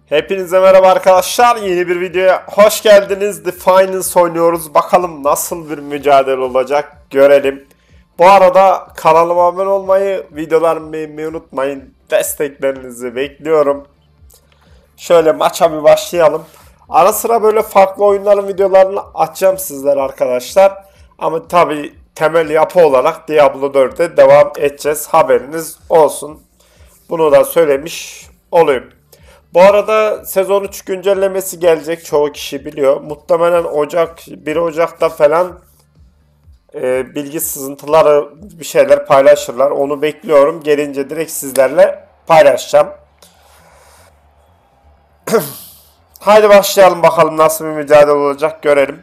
Hepinize merhaba arkadaşlar. Yeni bir videoya hoş geldiniz. The Finals oynuyoruz. Bakalım nasıl bir mücadele olacak görelim. Bu arada kanalıma abone olmayı, videolarımı beğenmeyi unutmayın. Desteklerinizi bekliyorum. Şöyle maça bir başlayalım. Ara sıra böyle farklı oyunların videolarını açacağım sizlere arkadaşlar. Ama tabi temel yapı olarak Diablo 4'e devam edeceğiz. Haberiniz olsun. Bunu da söylemiş olayım. Bu arada sezon 3 güncellemesi gelecek, çoğu kişi biliyor. Muhtemelen 1 Ocak'ta falan bilgi sızıntıları bir şeyler paylaşırlar. Onu bekliyorum. Gelince direkt sizlerle paylaşacağım. Haydi başlayalım bakalım nasıl bir mücadele olacak görelim.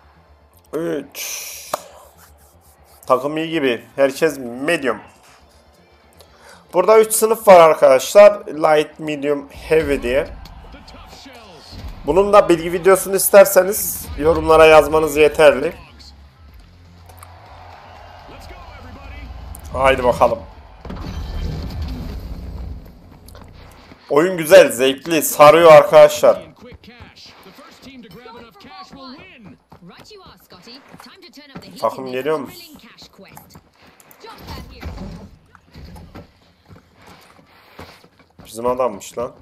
3 Takım iyi gibi. Herkes medium. Burada 3 sınıf var arkadaşlar. Light, medium, heavy diye. Bunun da bilgi videosunu isterseniz yorumlara yazmanız yeterli. Haydi bakalım. Oyun güzel, zevkli, sarıyor arkadaşlar. Takım geliyor mu? Bizim adammış lan.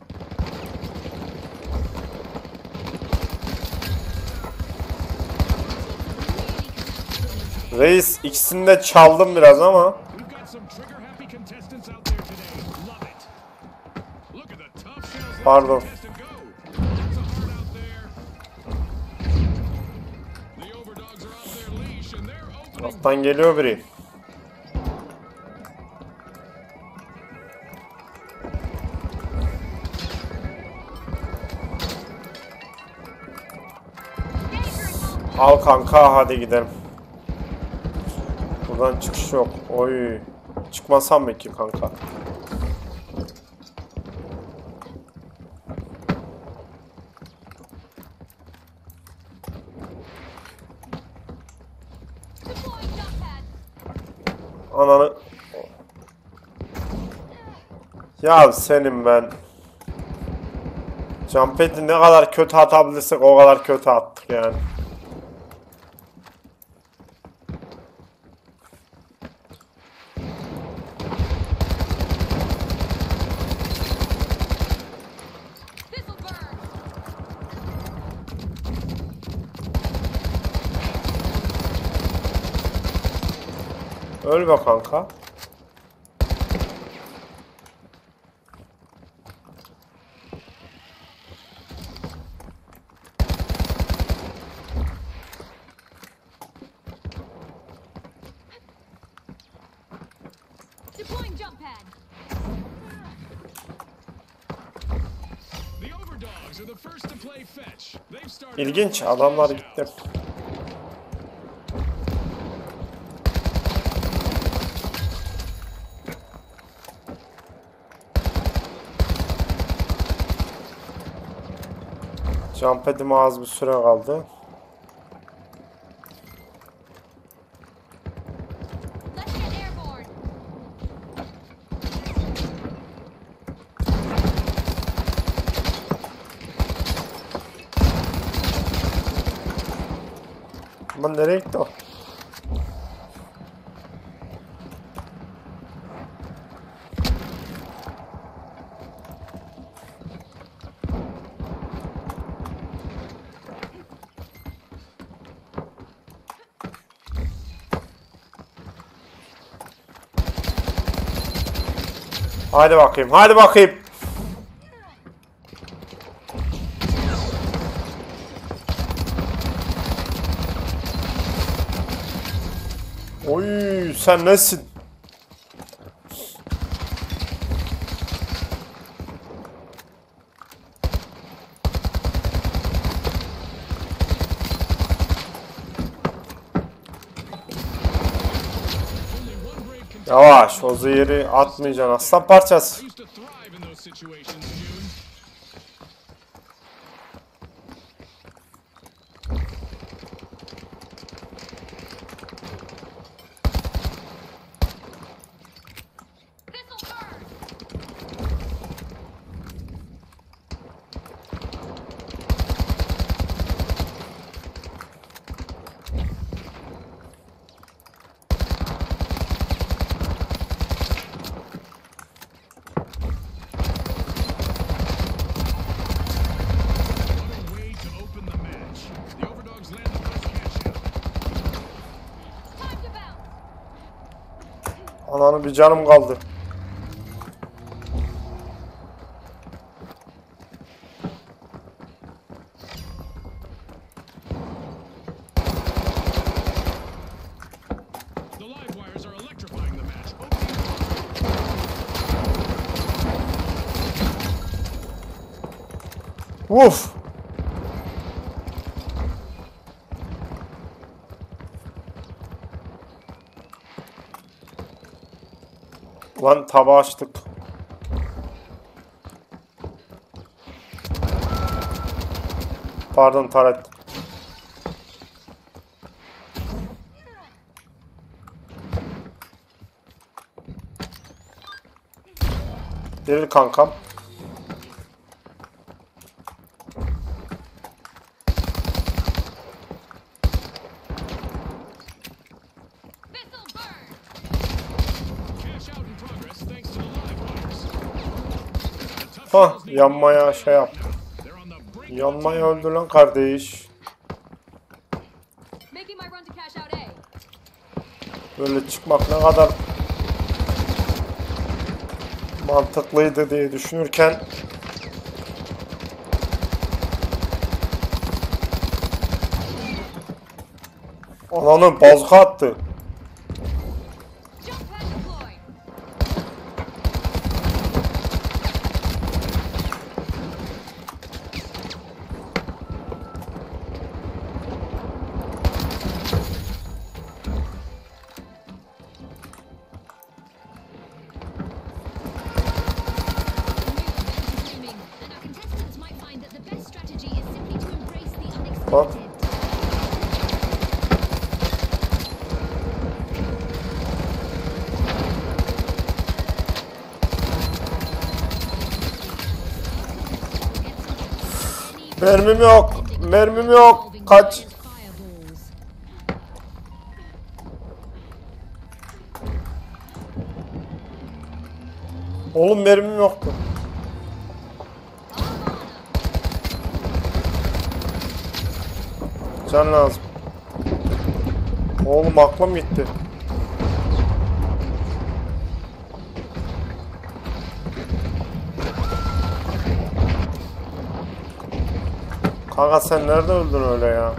Reis ikisini de çaldım biraz ama. Pardon. Alttan geliyor biri. Al kanka, hadi gidelim. Buradan çıkış yok. Oy. Çıkmasam mı ki kanka? Ananı. Ya senin ben. Jump pad'i ne kadar kötü atabilirsek o kadar kötü attık yani. Öl be kanka. İlginç, adamlar gitti. Jump pad'ime az bir süre kaldı. Ama nereye gitti o? Hadi bakayım, hadi bakayım. Oy, sen nesin? Yavaş, o zehri atmayacaksın aslan parçası. Ananı bir canım kaldı. Uf. Lan tabağı açtık. Pardon taret. Diril kankam. Hah, yanmaya şey yaptı. Yanmaya öldü lan kardeş. Böyle çıkmak ne kadar mantıklıydı diye düşünürken ananı bazuka attı. Bak. Mermim yok. Mermim yok. Kaç. Oğlum mermim yoktu. Can lazım. Oğlum aklım gitti. Kanka sen nerede öldün öyle ya?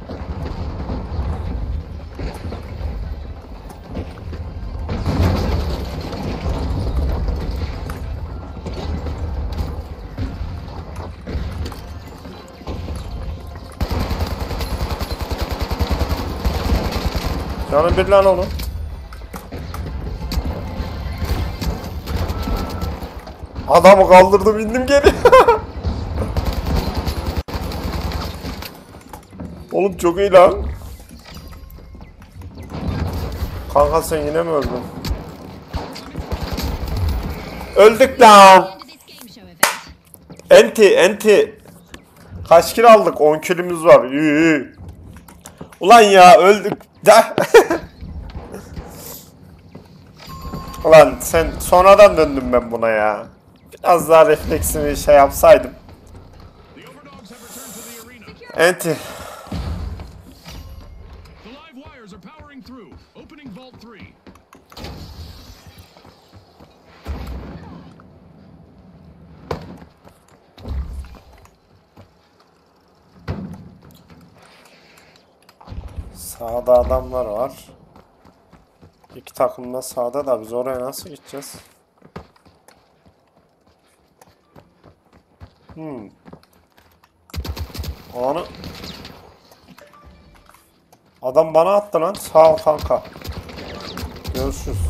Canım bir lan oğlum. Adamı kaldırdım indim geri. Oğlum çok iyi lan. Kanka sen yine mi öldün? Öldük lan. Enti. Kaç kill aldık? 10 killimiz var. İyi. Ulan ya öldük. Ulan sen sonradan döndüm ben buna ya. Biraz daha refleksimi şey yapsaydım. Enti. Sağda adamlar var. İki takım da sağda da biz oraya nasıl gideceğiz? Onu adam bana attı lan. Sağ ol kanka. Görüşürüz.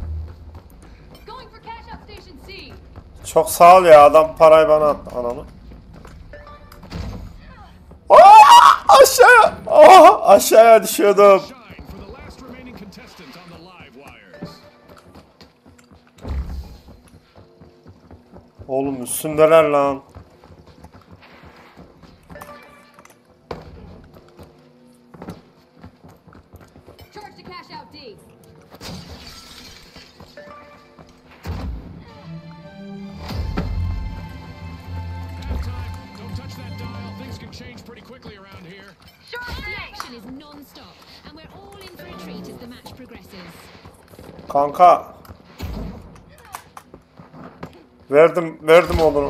Çok sağ ol ya, adam parayı bana attı ananı. Aşağıya. Aşağıya düşüyordum. Oğlum üstündeler lan. Kanka Verdim onu.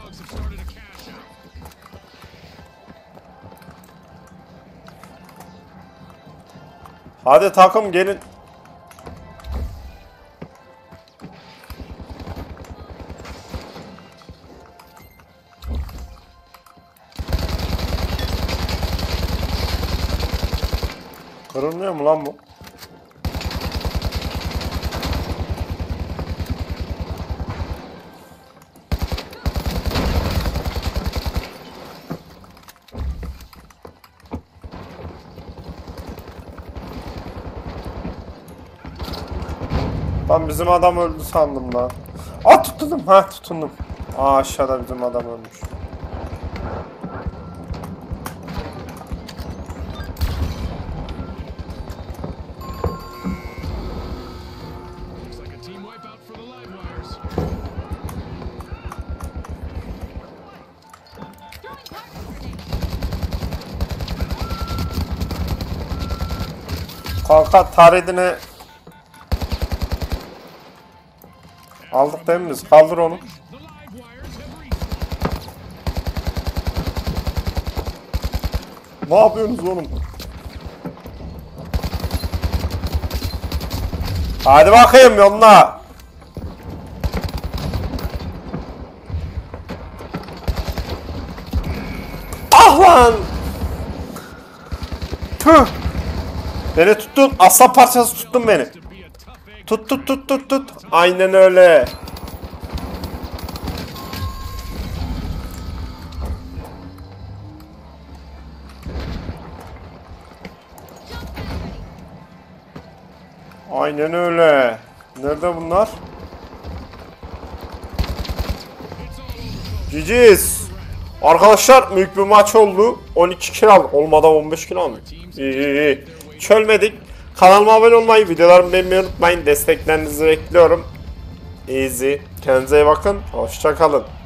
Hadi takım gelin. Kırılmıyor mu lan bu? Lan bizim adam öldü sandım lan. Aa tutundum. Ha tutundum. Aa aşağıda bizim adam ölmüş. Kanka taredine aldık değil mi biz? Kaldır onu. Ne yapıyorsunuz oğlum? Hadi bakayım yoluna. Ah lan! Tüh! Beni tuttun. Aslan parçası tuttun beni. Tut. Aynen öyle. Aynen öyle. Nerede bunlar? GG's. Arkadaşlar büyük bir maç oldu. 12 kill aldık. Olmadan 15 kill aldık. İyi. Çölmedik. Kanalıma abone olmayı, videolarımı beğenmeyi unutmayın. Desteklerinizi bekliyorum. Easy. Kendinize iyi bakın. Hoşça kalın.